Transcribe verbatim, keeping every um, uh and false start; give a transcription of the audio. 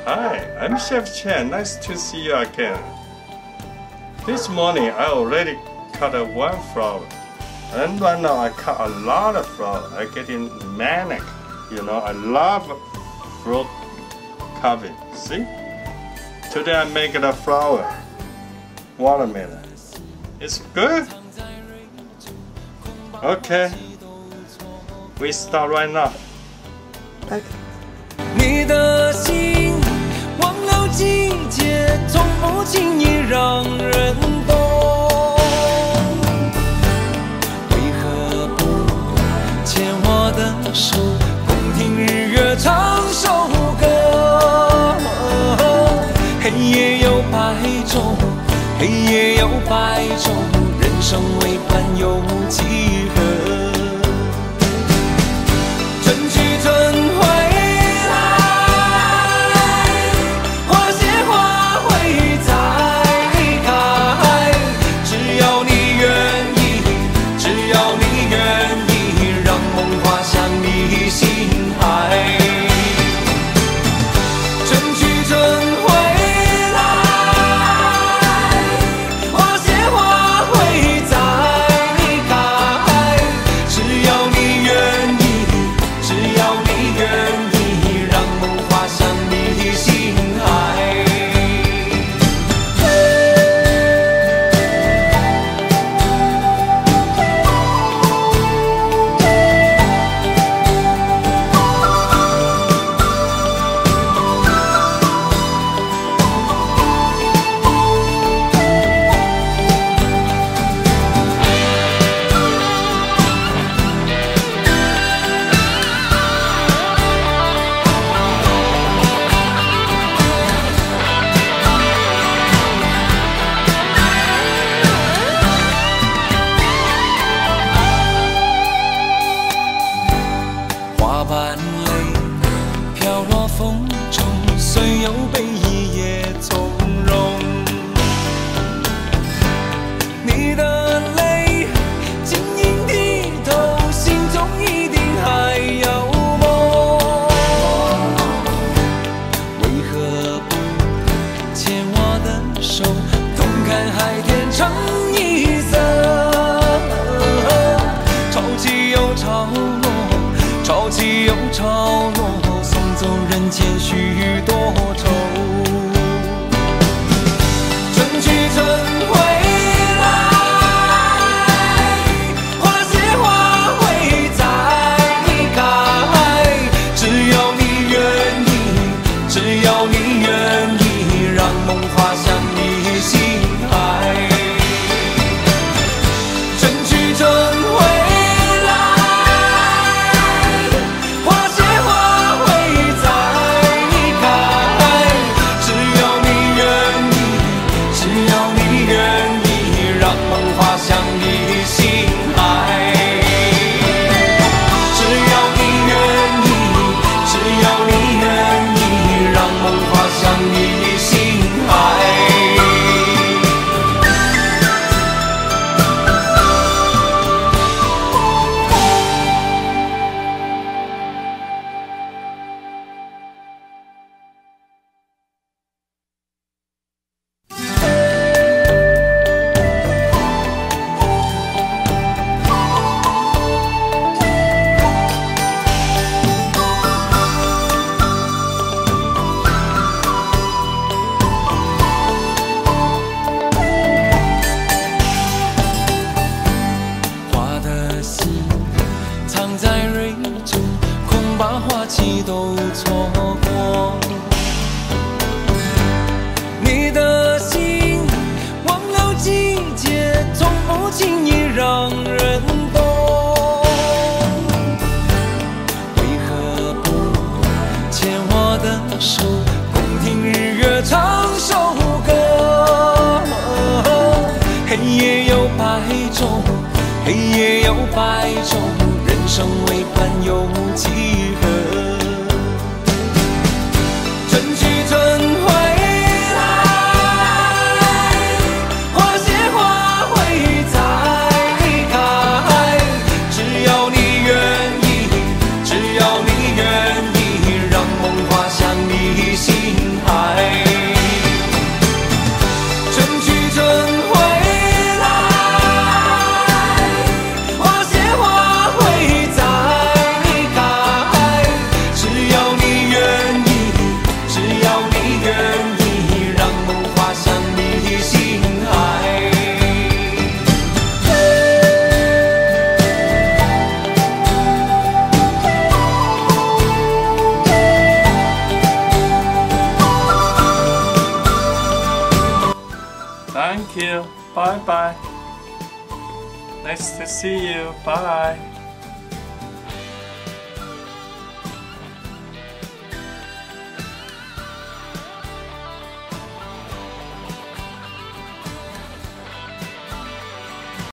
Hi, I'm Chef Chen. Nice to see you again. This morning I already cut a one flower, and right now I cut a lot of flower. I'm getting manic. You know, I love fruit carving. See? Today I make a flower watermelon. It's good. Okay, we start right now. Okay. 你的心忘了季节，从不轻易让人懂。为何不牵我的手，共听日月唱首歌？黑夜有白昼，黑夜有白昼，人生为伴有几何？春去春回。 黑夜有白昼，人生为伴有几何？春去春回来，花谢花会再开。只要你愿意，只要你愿意，让梦滑向你心。 Bye bye. Nice to see you. Bye.